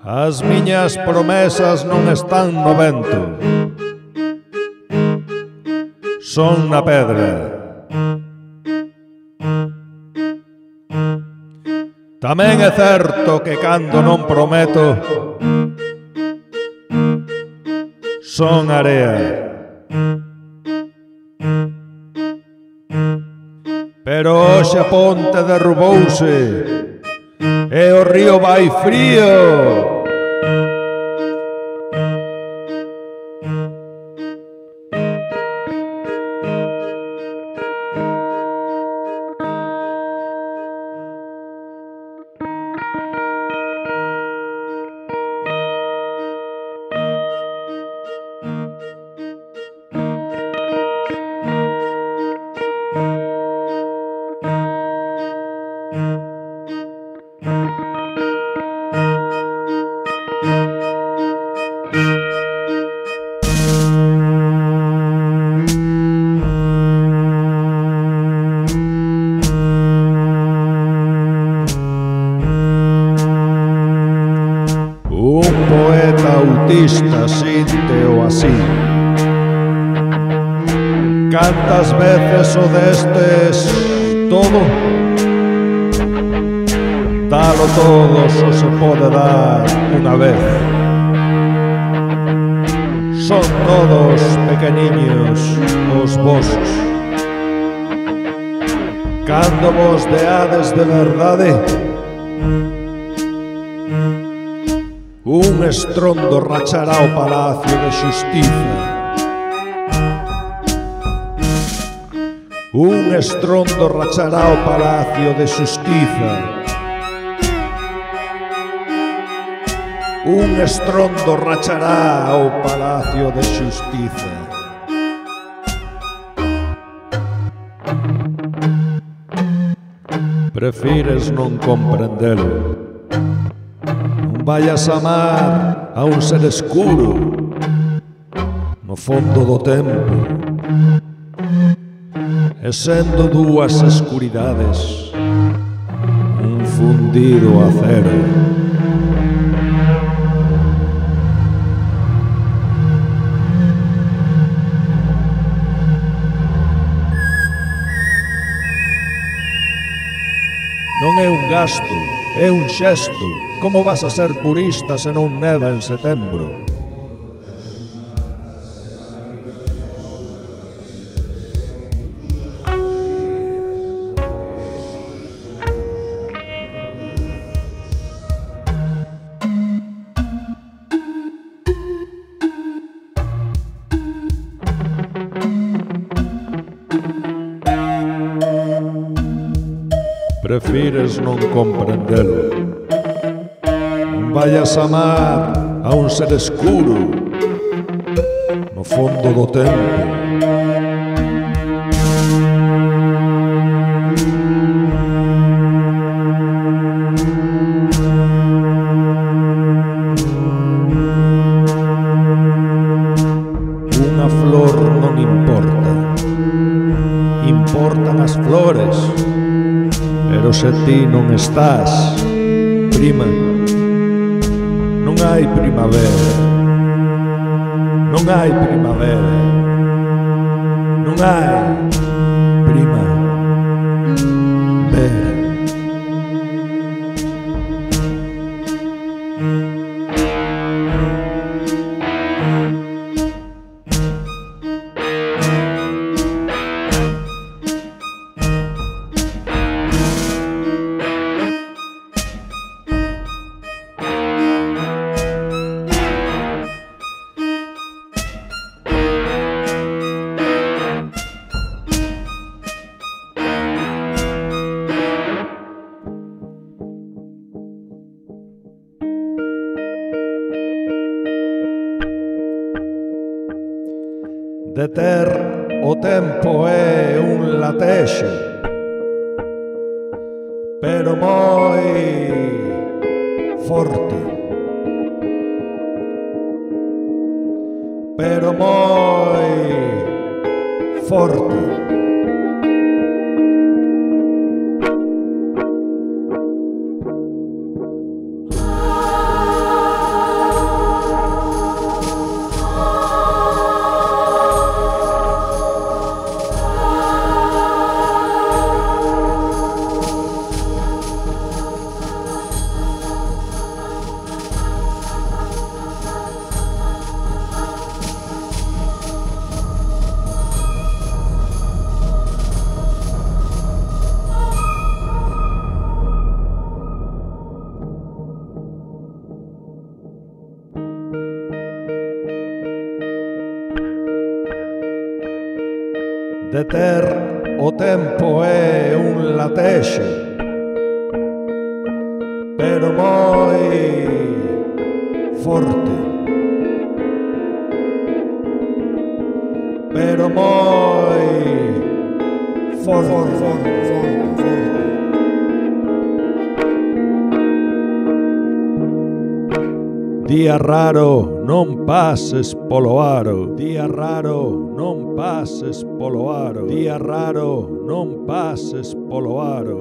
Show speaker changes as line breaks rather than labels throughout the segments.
As miñas promesas non están no vento, son na pedra. Tamén é certo que cando non prometo, son area. Pero hoxe a ponte derrubouse e o río vai frío. Un poeta autista sínteo así. Cantas veces o destes todo? Dalo todo só se pode dar unha vez. Son todos pequeniños os vosos. Cando vos deades de verdade, un estrondo rachará o Palacio de Xustiza. Un estrondo rachará o Palacio de Xustiza. Un estrondo rachará o Palacio de Xustiza. Prefires non comprendelo. Vayas a amar a un ser escuro no fondo do tempo, e sendo dúas escuridades un fundido acero. Non é un gasto, é un xesto. Como vas a ser purista se non neva en setembro? Prefires non comprendelo. Vayas a amar a un ser escuro no fondo do tempo. Unha flor non importa, importan as flores, pero se ti non estás, prima, non hai primavera, non hai primavera, non hai primavera. Deter o tempo é un latexe, pero moi forte, pero moi forte. Deter o tempo é un latexe, pero moi forte, pero moi forte. Día raro, non pases polo aro. Día raro, non pases polo aro. Día raro, non pases polo aro.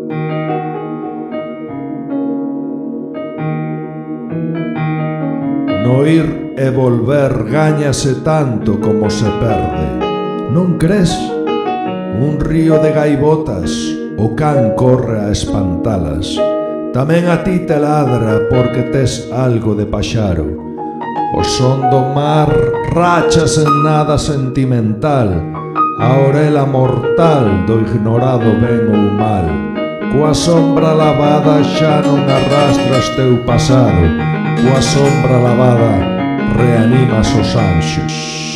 No ir e volver gáñase tanto como se perde. Non cres? Un río de gaivotas, o can corre a espantalas. Tamén a ti te ladra porque tes algo de paxaro. O son do mar rachas en nada sentimental, a orela mortal do ignorado ben ou mal. Coa sombra lavada xa non arrastras teu pasado, coa sombra lavada reanimas os anxos.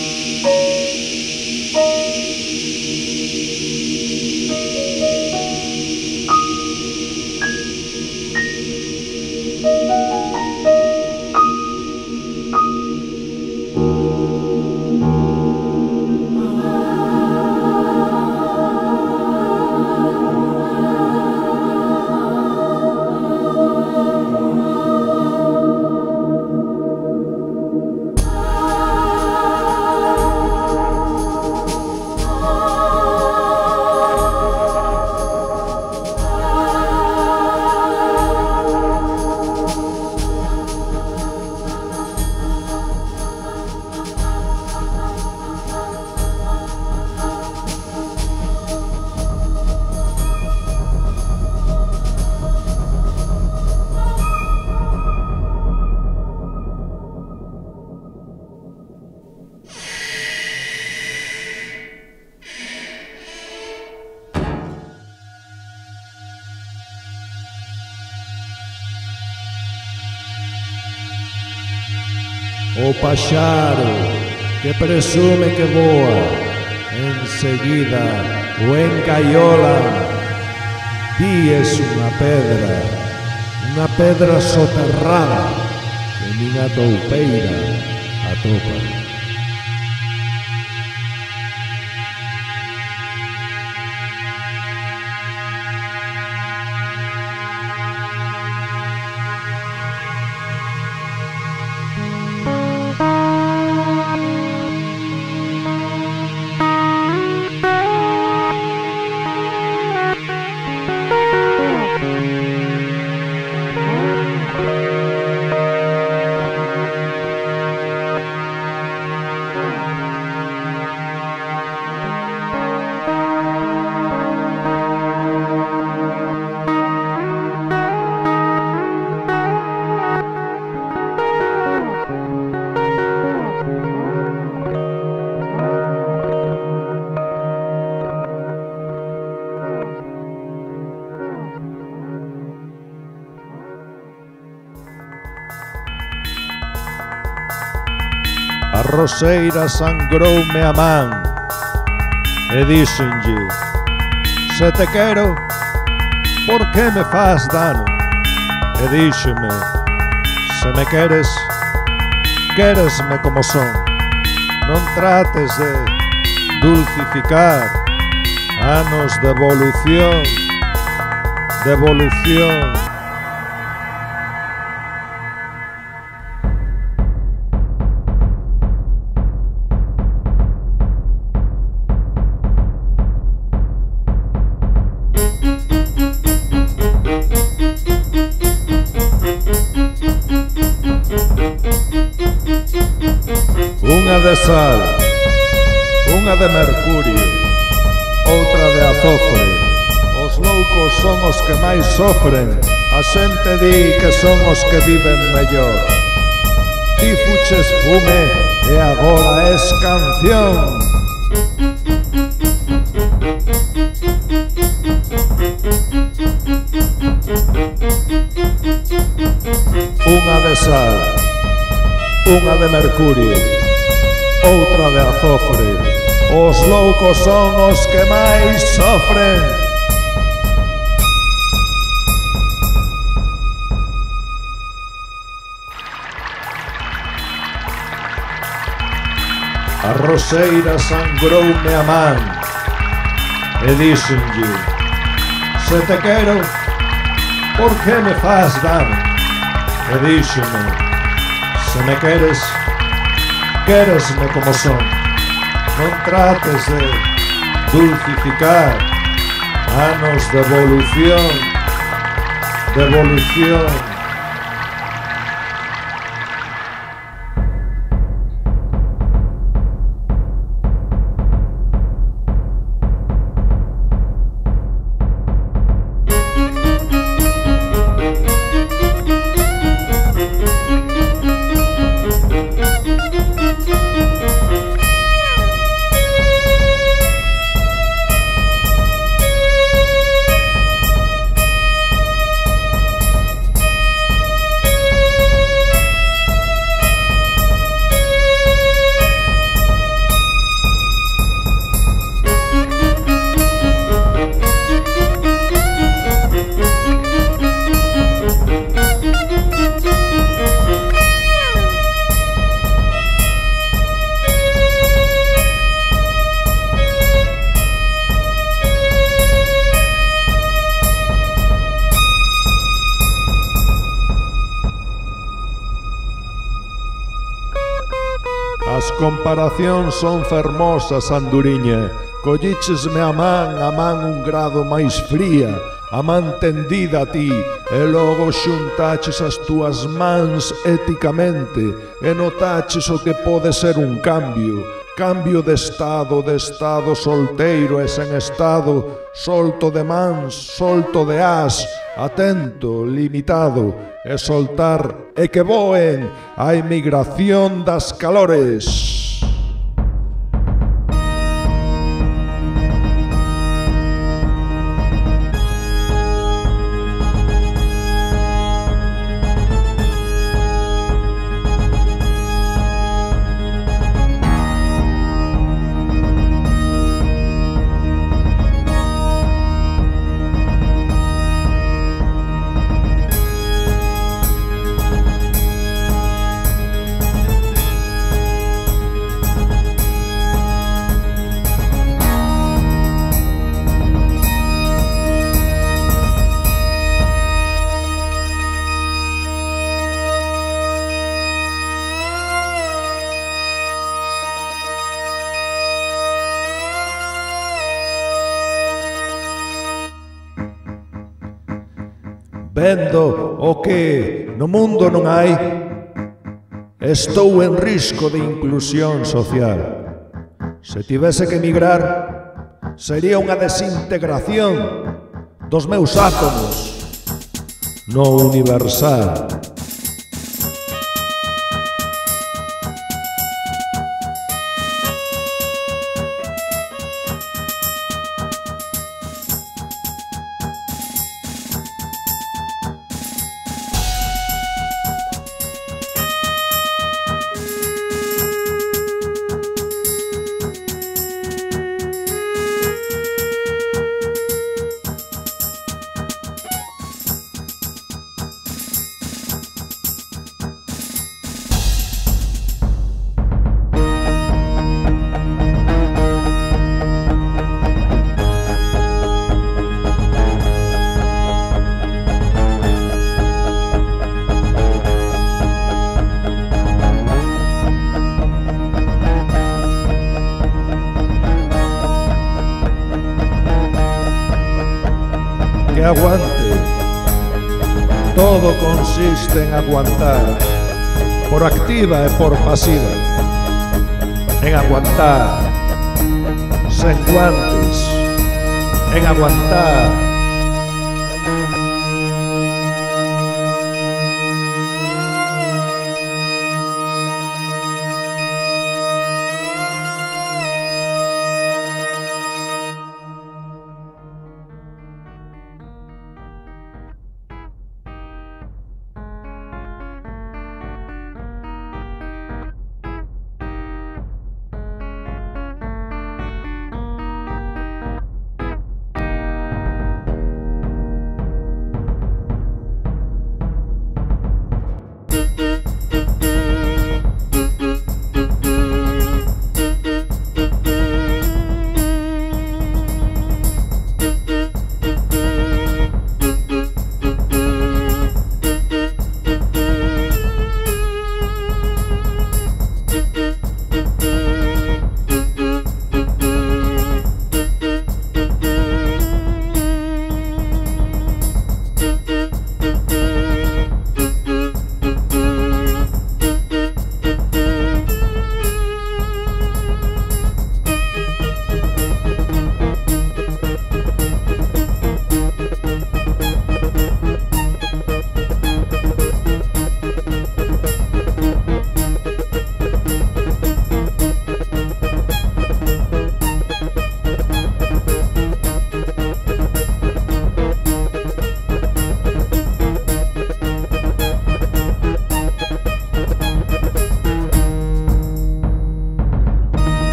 O paxaro que presume que voa, enseguida o encaiola. Ti es unha pedra soterrada que nin a toupeira atopa. A roseira sangroume a man e díxenlle: se te quero, por que me faz dano? E díxeme: se me queres, quéresme como son. Non trates de dulcificar anos de evolución, Unha de sal, unha de mercurio, outra de azofre. Os loucos son os que máis sofren, a xente di que son os que viven mellor. Ti fuches fume e agora es canción. Unha de sal, unha de mercurio, outra de azofre. Os loucos son os que máis sofren. A roseira sangroume a man e díxenlle: se te quero, por que me faz dano? E díxeme: se me queres, quéresme como son. Non trates de dulcificar anos de evolución, de evolución. As comparacións son fermosas, Anduriña. Collíchesme a man un grado máis fría, a man tendida a ti, e logo xuntaches as túas mans éticamente e notaches o que pode ser un cambio de estado solteiro e sen estado, solto de mans, solto de as, atento, limitado, e soltar e que voen a emigración das calores. Vendo o que no mundo non hai, estou en risco de inclusión social. Se tivese que emigrar, sería unha desintegración dos meus átomos no universal. Que aguante. Todo consiste en aguantar, por activa e por pasiva. En aguantar, sen guantes, en aguantar.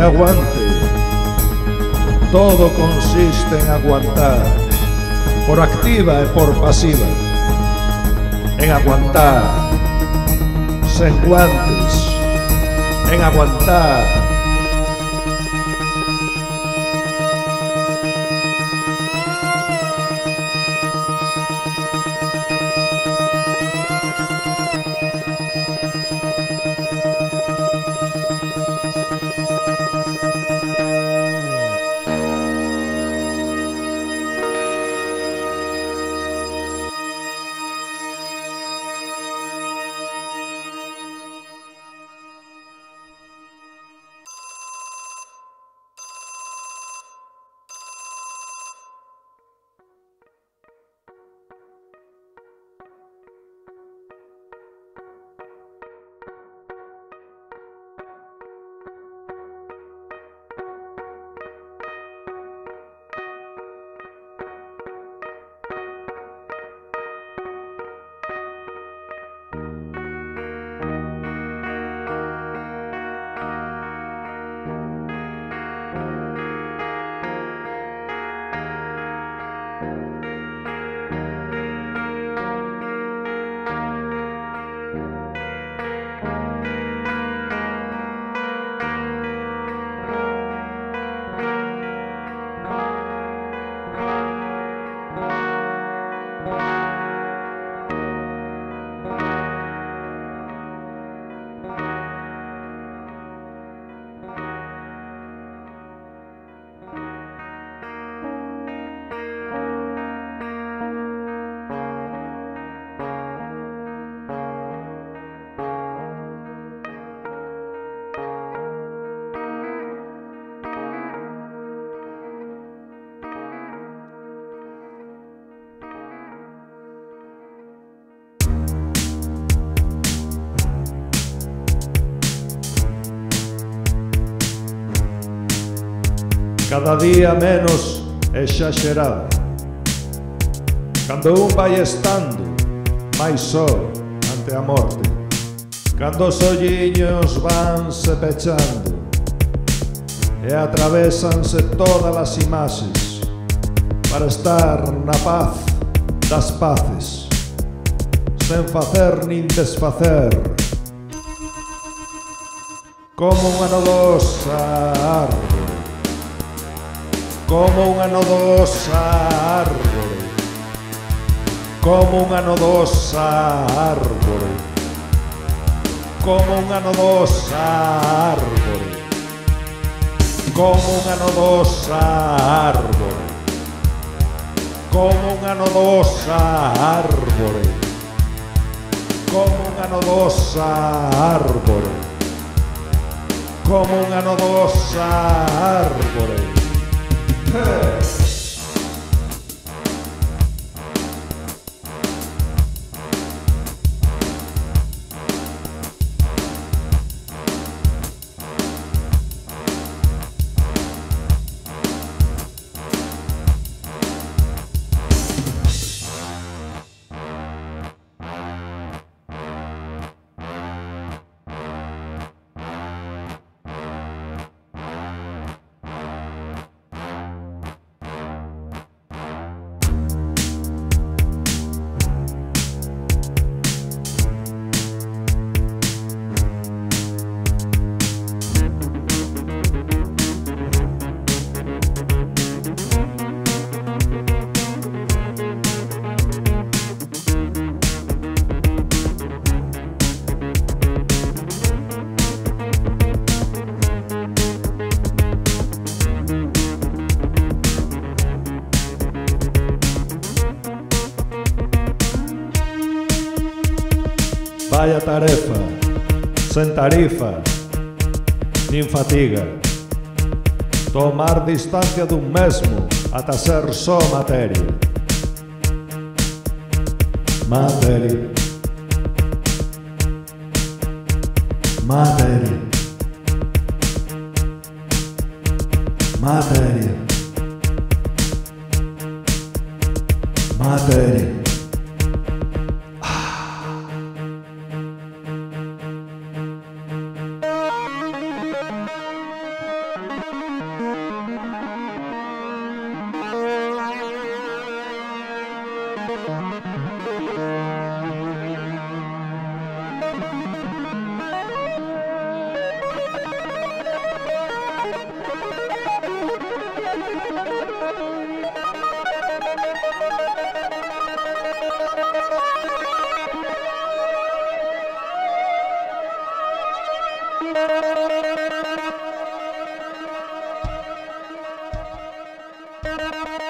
aguante. Todo consiste en aguantar, por activa e por pasiva. En aguantar, sen guantes, en aguantar. Cada día menos exagerado. Cando un vai estando máis só ante a morte, cando os olliños vanse pechando e atravésanse todas as imaxes para estar na paz das paces, sen facer nin desfacer, como unha nodosa árbore, como unha nodosa árbore, como unha nodosa árbore, como unha nodosa árbore, como unha nodosa árbore, como unha nodosa árbore, como unha nodosa árbore, como unha nodosa árbore. Vaya tarefa, sen tarifa, nin fatiga. Tomar distancia dun mesmo ata ser só materia. Materia. Materia. Materia. Materia.
Thank you.